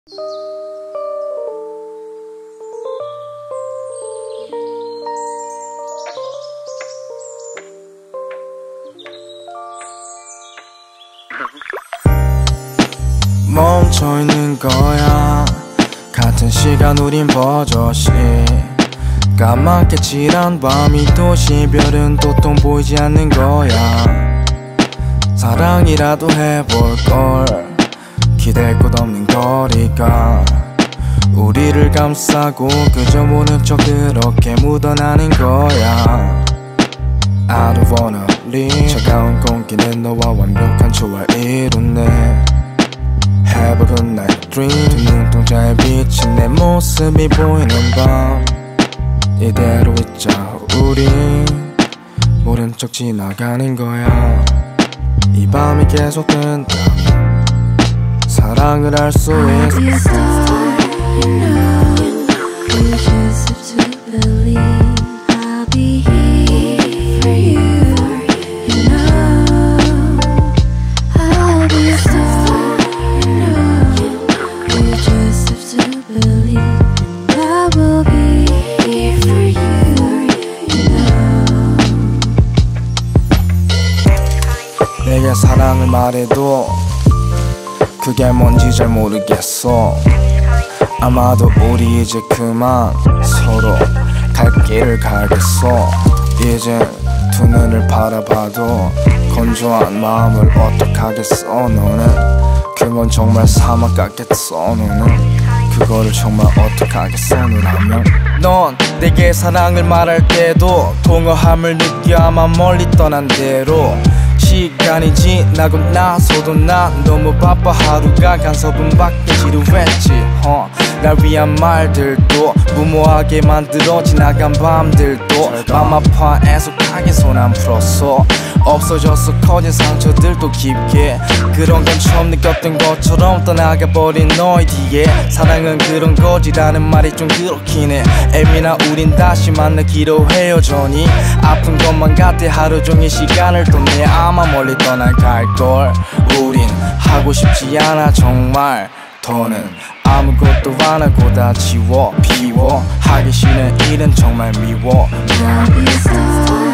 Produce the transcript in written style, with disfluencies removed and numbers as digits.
멈춰있는 거야. 같은 시간 우린 버젓이 까맣게 칠한 밤이 도시 별은 도통 보이지 않는 거야. 사랑이라도 해볼걸. 기댈 곳 없는 거리가 우리를 감싸고 그저 모른 척 그렇게 묻어나는 거야. I don't wanna leave. 차가운 공기는 너와 완벽한 조화를 이루네. Have a good night dream. 두 눈동자에 비친 내 모습이 보이는 밤 이대로 있자 우리 모른 척 지나가는 거야. 이 밤이 계속된다면 사랑을 할 수 있어. 내게 사랑을 말해도 그게 뭔지 잘 모르겠어. 아마도 우리 이제 그만 서로 갈 길을 가겠어. 이제 두 눈을 바라봐도 건조한 마음을 어떡하겠어. 너는 그건 정말 사막 같겠어. 너는 그거를 정말 어떡하겠어. 너라면 넌 내게 사랑을 말할 때도 동어함을 느껴 아마 멀리 떠난 대로 시간이 지나고 나서도 난 너무 바빠. 하루가 간섭은 받기 지루했지. 날 위한 말들도 무모하게 만들어 지나간 밤들도 맘 아파 애석하게 손 안 풀었어. 없어졌어 커진 상처들도 깊게. 그런 건 처음 느꼈던 것처럼 떠나가버린 너의 뒤에 사랑은 그런 거지라는 말이 좀 그렇긴 해. 애미나 우린 다시 만나기로 헤어져니 아픈 것만 같아. 하루 종일 시간을 떴네. 아마 멀리 떠나갈걸. 우린 하고 싶지 않아 정말. 더는 아무것도 안 하고 다 지워 비워. 하기 싫은 일은 정말 미워.